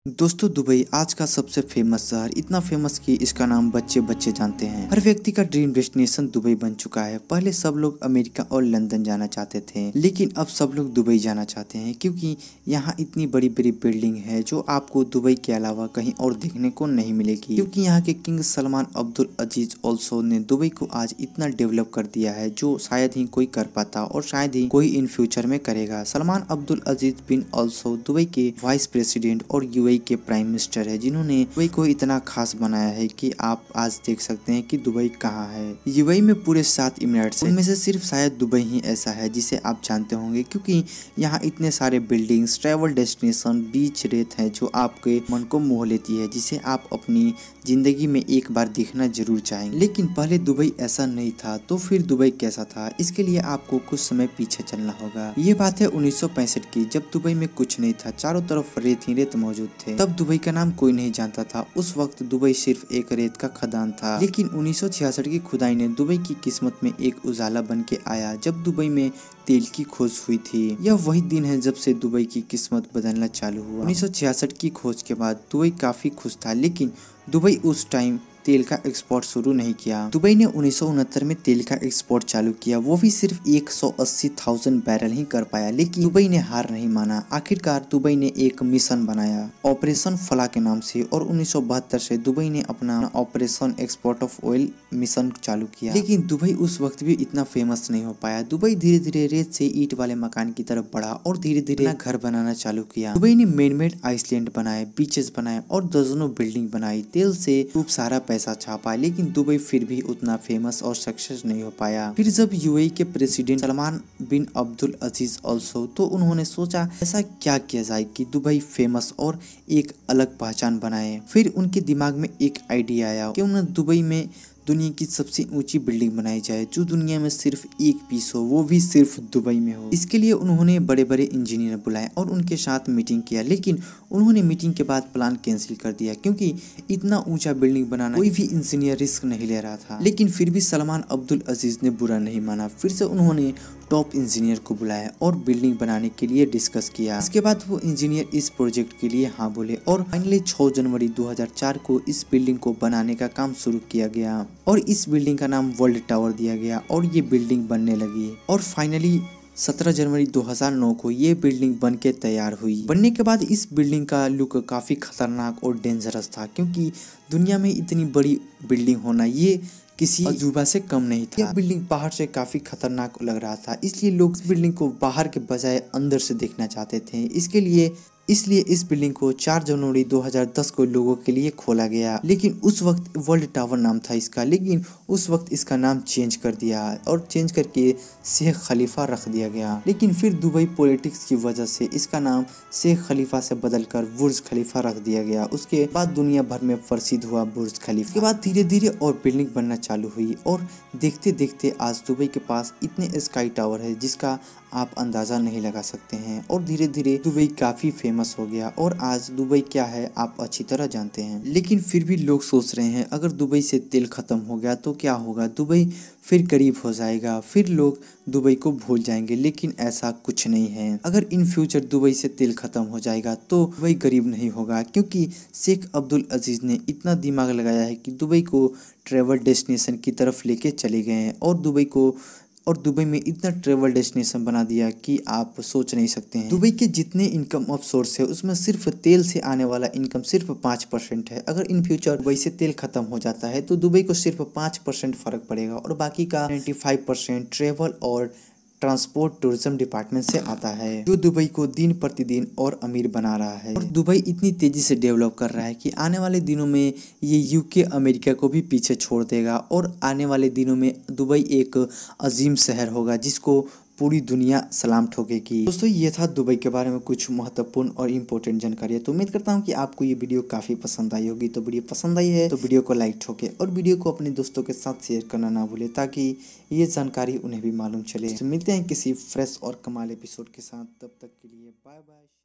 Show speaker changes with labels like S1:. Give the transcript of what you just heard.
S1: दोस्तों दुबई आज का सबसे फेमस शहर, इतना फेमस कि इसका नाम बच्चे बच्चे जानते हैं। हर व्यक्ति का ड्रीम डेस्टिनेशन दुबई बन चुका है। पहले सब लोग अमेरिका और लंदन जाना चाहते थे, लेकिन अब सब लोग दुबई जाना चाहते हैं क्योंकि यहाँ इतनी बड़ी बड़ी बिल्डिंग है जो आपको दुबई के अलावा कहीं और देखने को नहीं मिलेगी। क्योंकि यहाँ के king Salman Abdul Aziz also ने दुबई को आज इतना डेवलप कर दिया है जो शायद ही कोई कर पाता और शायद ही कोई इन फ्यूचर में करेगा। Salman Abdul Aziz bin also Dubai के वाइस प्रेसिडेंट और यूएई के प्राइम मिनिस्टर है, जिन्होंने दुबई को इतना खास बनाया है कि आप आज देख सकते हैं कि दुबई कहाँ है। यूएई में पूरे 7 इमिरेट्स हैं, उनमें से सिर्फ शायद दुबई ही ऐसा है जिसे आप जानते होंगे, क्योंकि यहाँ इतने सारे बिल्डिंग्स, ट्रैवल डेस्टिनेशन, बीच, रेत है जो आपके मन को मोह लेती है, जिसे आप अपनी जिंदगी में एक बार देखना जरूर चाहेंगे। लेकिन पहले दुबई ऐसा नहीं था, तो फिर दुबई कैसा था, इसके लिए आपको कुछ समय पीछे चलना होगा। ये बात है 1965 की, जब दुबई में कुछ नहीं था, चारों तरफ रेत ही रेत मौजूद थे। तब दुबई का नाम कोई नहीं जानता था। उस वक्त दुबई सिर्फ एक रेत का खदान था। लेकिन 1966 की खुदाई ने दुबई की किस्मत में एक उजाला बन के आया, जब दुबई में तेल की खोज हुई थी। यह वही दिन है जब से दुबई की किस्मत बदलना चालू हुआ। 1966 की खोज के बाद दुबई काफी खुश था, लेकिन दुबई उस टाइम तेल का एक्सपोर्ट शुरू नहीं किया। दुबई ने 1969 में तेल का एक्सपोर्ट चालू किया, वो भी सिर्फ 180,000 बैरल ही कर पाया। लेकिन दुबई ने हार नहीं माना। आखिरकार दुबई ने एक मिशन बनाया ऑपरेशन फला के नाम से, और 1972 से दुबई ने अपना operation export of oil mission चालू किया। लेकिन दुबई उस वक्त भी इतना फेमस नहीं हो पाया। दुबई धीरे धीरे रेत से ईंट वाले मकान की तरफ बढ़ा और धीरे धीरे घर बनाना चालू किया। दुबई ने मैन-मेड आइसलैंड बनाए, बीचेस बनाए और दर्जनों बिल्डिंग बनाई। तेल से खूब सारा पैसा छापा, लेकिन दुबई फिर भी उतना फेमस और सक्सेस नहीं हो पाया। फिर जब यूएई के president Salman bin Abdul Aziz also, तो उन्होंने सोचा ऐसा क्या किया जाए कि दुबई फेमस और एक अलग पहचान बनाए। फिर उनके दिमाग में एक आइडिया आया कि उन्हें दुबई में दुनिया की सबसे ऊंची बिल्डिंग बनाई जाए जो दुनिया में सिर्फ एक पीस हो, वो भी सिर्फ दुबई में हो। इसके लिए उन्होंने बड़े बड़े इंजीनियर बुलाए और उनके साथ मीटिंग किया, लेकिन उन्होंने मीटिंग के बाद प्लान कैंसिल कर दिया क्योंकि इतना ऊंचा बिल्डिंग बनाना कोई भी इंजीनियर रिस्क नहीं ले रहा था। लेकिन फिर भी सलमान अब्दुल अजीज ने बुरा नहीं माना। फिर से उन्होंने टॉप इंजीनियर को बुलाया और बिल्डिंग बनाने के लिए डिस्कस किया। इसके बाद वो इंजीनियर इस प्रोजेक्ट के लिए हाँ बोले और फाइनली 6 जनवरी 2004 को इस बिल्डिंग को बनाने का काम शुरू किया गया और इस बिल्डिंग का नाम वर्ल्ड टावर दिया गया और ये बिल्डिंग बनने लगी। और फाइनली 17 जनवरी 2009 को ये बिल्डिंग बन के तैयार हुई। बनने के बाद इस बिल्डिंग का लुक काफी खतरनाक और डेंजरस था, क्योंकि दुनिया में इतनी बड़ी बिल्डिंग होना ये किसी अजूबा से कम नहीं था। यह बिल्डिंग बाहर से काफी खतरनाक लग रहा था, इसलिए लोग इस बिल्डिंग को बाहर के बजाय अंदर से देखना चाहते थे। इसलिए इस बिल्डिंग को 4 जनवरी 2010 को लोगों के लिए खोला गया। लेकिन उस वक्त वर्ल्ड टावर नाम था इसका, लेकिन उस वक्त इसका नाम चेंज कर दिया और चेंज करके शेख खलीफा रख दिया गया। लेकिन फिर दुबई पॉलिटिक्स की वजह से इसका नाम शेख खलीफा से बदलकर बुर्ज खलीफा रख दिया गया। उसके बाद दुनिया भर में प्रसिद्ध हुआ बुर्ज खलीफा। के बाद धीरे धीरे और बिल्डिंग बनना चालू हुई और देखते देखते आज दुबई के पास इतने स्काई टावर है जिसका आप अंदाजा नहीं लगा सकते हैं। और धीरे धीरे दुबई काफी फेमस हो गया और आज दुबई क्या है आप अच्छी तरह जानते हैं। लेकिन फिर भी लोग सोच रहे हैं अगर दुबई से तेल खत्म हो गया तो क्या होगा, दुबई फिर गरीब हो जाएगा, फिर लोग दुबई को भूल जाएंगे। लेकिन ऐसा कुछ नहीं है। अगर इन फ्यूचर दुबई से तेल खत्म हो जाएगा तो दुबई गरीब नहीं होगा, क्योंकि शेख अब्दुल अजीज ने इतना दिमाग लगाया है कि दुबई को ट्रैवल डेस्टिनेशन की तरफ लेके चले गए हैं और दुबई में इतना ट्रैवल डेस्टिनेशन बना दिया कि आप सोच नहीं सकते हैं। दुबई के जितने इनकम ऑफ सोर्स है उसमें सिर्फ तेल से आने वाला इनकम सिर्फ 5% है। अगर इन फ्यूचर दुबई से तेल खत्म हो जाता है तो दुबई को सिर्फ 5% फर्क पड़ेगा और बाकी का 95% ट्रैवल और ट्रांसपोर्ट टूरिज्म डिपार्टमेंट से आता है, जो दुबई को दिन प्रतिदिन और अमीर बना रहा है। और दुबई इतनी तेजी से डेवलप कर रहा है कि आने वाले दिनों में ये यूके अमेरिका को भी पीछे छोड़ देगा और आने वाले दिनों में दुबई एक अजीम शहर होगा जिसको पूरी दुनिया सलाम ठोकेगी। दोस्तों ये था दुबई के बारे में कुछ महत्वपूर्ण और इम्पोर्टेंट जानकारी। तो उम्मीद करता हूँ कि आपको ये वीडियो काफी पसंद आई होगी। तो वीडियो पसंद आई है तो वीडियो को लाइक ठोके और वीडियो को अपने दोस्तों के साथ शेयर करना ना भूले, ताकि ये जानकारी उन्हें भी मालूम चले। तो मिलते हैं किसी फ्रेश और कमाल एपिसोड के साथ, तब तक के लिए बाय बाय।